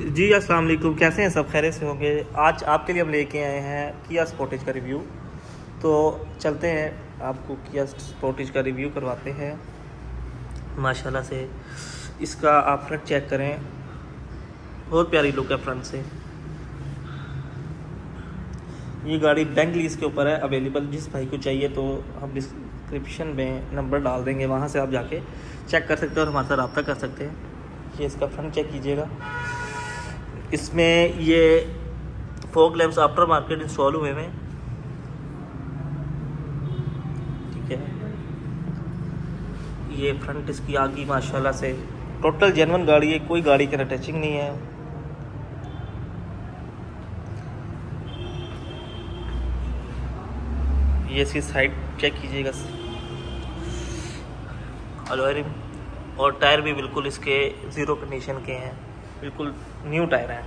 जी अस्सलाम वालेकुम, कैसे हैं सब? खैरियत से होंगे। आज आपके लिए हम लेके आए हैं किया स्पोर्टेज का रिव्यू। तो चलते हैं, आपको किया स्पोर्टेज का रिव्यू करवाते हैं। माशाल्लाह से इसका आप फ्रंट चेक करें, बहुत प्यारी लुक है फ्रंट से। ये गाड़ी बैंक लीज के ऊपर है अवेलेबल। जिस भाई को चाहिए तो हम डिस्क्रिप्शन में नंबर डाल देंगे, वहाँ से आप जाके चेक कर सकते हैं और हमारे साथ रब्ता कर सकते हैं। ये इसका फ्रंट चेक कीजिएगा। इसमें ये fog lamps after market install हुए हैं, ठीक है। ये फ्रंट इसकी आगे माशाल्लाह से टोटल जेन्युइन गाड़ी है, कोई गाड़ी के अंदर टचिंग नहीं है। ये इसकी साइड चेक कीजिएगा, अलॉय रिम और टायर भी बिल्कुल इसके ज़ीरो कंडीशन के हैं, बिल्कुल न्यू टायर हैं।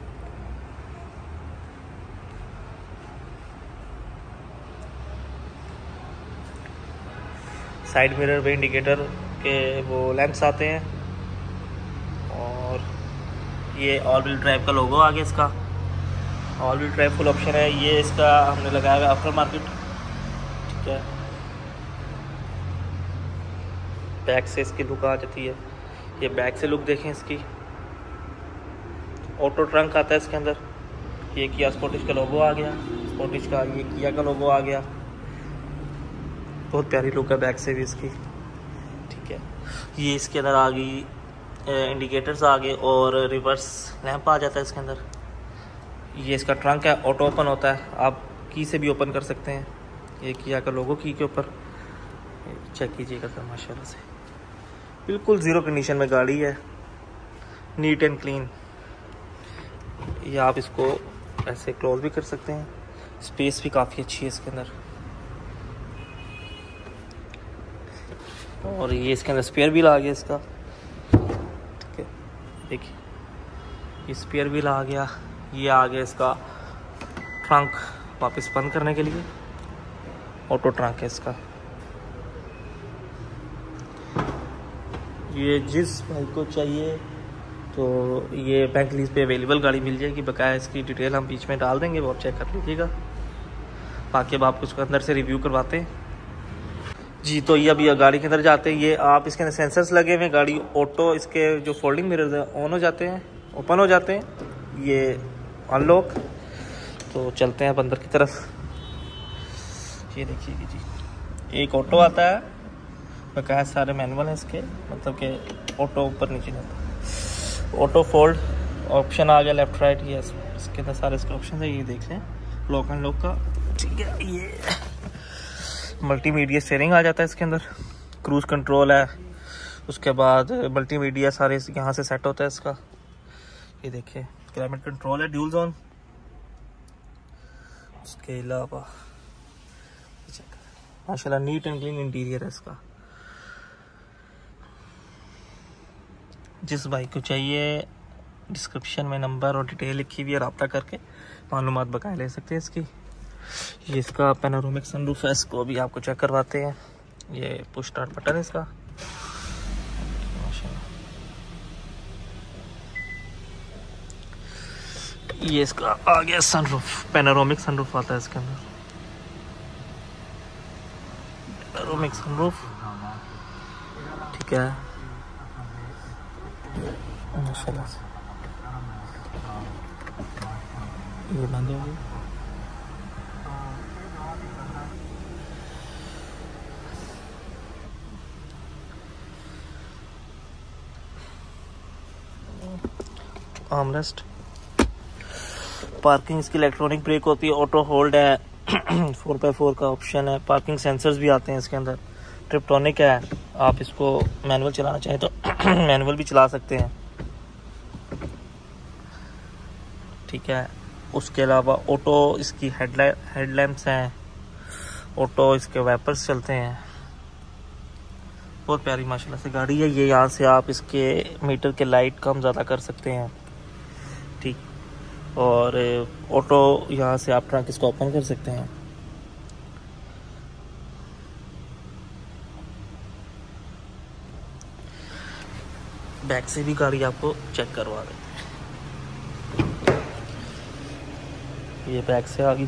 साइड मिरर पे इंडिकेटर के वो लैंप्स आते हैं और ये ऑल व्हील ड्राइव का लोगो आ गया इसका। All wheel drive full option है। ये इसका हमने लगाया हुआ आफ्टर मार्केट, ठीक है। बैक से इसकी लुक आ जाती है। ये बैक से लुक देखें इसकी। ऑटो ट्रंक आता है इसके अंदर। ये किया स्पोर्टेज का लोगो आ गया, स्पोर्टेज का ये किया का लोगो आ गया। बहुत प्यारी लुक है बैक से भी इसकी, ठीक है। ये इसके अंदर आ गई इंडिकेटर्स आ गए और रिवर्स लैंप आ जाता है इसके अंदर। ये इसका ट्रंक है, ऑटो ओपन होता है, आप की से भी ओपन कर सकते हैं। ये किया का लोगो की के ऊपर चेक कीजिएगा सर, माशाल्लाह से बिल्कुल ज़ीरो कंडीशन में गाड़ी है, नीट एंड क्लीन। ये आप इसको ऐसे क्लोज भी कर सकते हैं, स्पेस भी काफ़ी अच्छी है इसके अंदर। और ये इसके अंदर स्पेयर व्हील आ गया इसका, ठीक है। देखिए ये स्पेयर व्हील आ गया। ये आ गया इसका ट्रंक वापस बंद करने के लिए, ऑटो ट्रंक है इसका। ये जिस भाई को चाहिए तो ये बैंक लीज पे अवेलेबल गाड़ी मिल जाएगी। बकाया इसकी डिटेल हम बीच में डाल देंगे, वो आप चेक कर लीजिएगा। बाकी अब आपको इसको अंदर से रिव्यू करवाते हैं जी। तो ये अभी गाड़ी के अंदर जाते हैं। ये आप इसके अंदर सेंसर्स लगे हुए हैं, गाड़ी ऑटो इसके जो फोल्डिंग मिरर्स हैं ऑन हो जाते हैं, ओपन हो जाते हैं। ये अनलॉक। तो चलते हैं अब अंदर की तरफ। ये देखिए जी, एक ऑटो आता है, बकाया सारे मैनुअल हैं इसके, मतलब कि ऑटो ऊपर नीचे जाता है। ऑटो फोल्ड ऑप्शन आ गया, लेफ्ट राइट, ये इसके अंदर सारे इसके ऑप्शन है। ये देख लें लॉक एंड लॉक का, ठीक है। ये मल्टीमीडिया स्टीयरिंग आ जाता है इसके अंदर, क्रूज कंट्रोल है, उसके बाद मल्टीमीडिया सारे यहाँ से सेट होता है इसका। ये देखिए क्लाइमेट कंट्रोल है, ड्यूल जोन। उसके अलावा माशाल्लाह नीट एंड क्लीन इंटीरियर है इसका। जिस भाई को चाहिए डिस्क्रिप्शन में नंबर और डिटेल लिखी हुई है, रब्ता करके मालूमात बकाया ले सकते हैं इसकी। ये इसका पैनोरामिक सनरूफ है, इसको भी आपको चेक करवाते हैं। ये पुश स्टार्ट बटन है इसका, ये इसका आ गया सनरूफ, पैनोरामिक सनरूफ आता है इसके अंदर, पैनोरामिक सनरूफ, ठीक है। माशाल्लाह से ये बंद हो गया। आर्मरेस्ट, पार्किंग इसकी इलेक्ट्रॉनिक ब्रेक होती है, ऑटो होल्ड है, 4x4 का ऑप्शन है, पार्किंग सेंसर्स भी आते हैं इसके अंदर, ट्रिप्टोनिक है। आप इसको मैनुअल चलाना चाहें तो मैनुअल भी चला सकते हैं, ठीक है। उसके अलावा ऑटो इसकी हेडलैम्प्स हैं, ऑटो इसके वाइपर्स चलते हैं। बहुत प्यारी माशाल्लाह से गाड़ी है। ये यहाँ से आप इसके मीटर के लाइट कम ज़्यादा कर सकते हैं, ठीक। और ऑटो यहाँ से आप ट्रंक इसको ओपन कर सकते हैं। बैक से भी गाड़ी आपको चेक करवा दें। ये बैक से आ गई।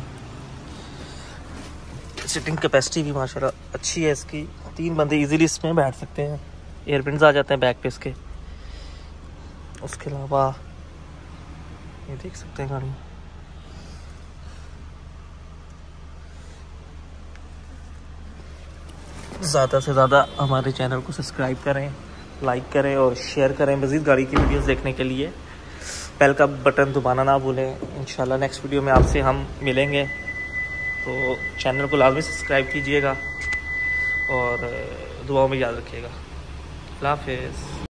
सिटिंग कैपेसिटी भी माशाल्लाह अच्छी है इसकी, 3 बंदे इजीली इसमें बैठ सकते हैं। एयरपिन्स आ जाते हैं बैक पे इसके। उसके अलावा ये देख सकते हैं गाड़ी, ज़्यादा से ज़्यादा हमारे चैनल को सब्सक्राइब करें, लाइक करें और शेयर करें। मज़ीद गाड़ी की वीडियोस देखने के लिए बेल का बटन दबाना ना भूलें। इंशाल्लाह नेक्स्ट वीडियो में आपसे हम मिलेंगे, तो चैनल को लाजमी सब्सक्राइब कीजिएगा और दुआओं में याद रखिएगा। अल्लाह हाफ़िज़।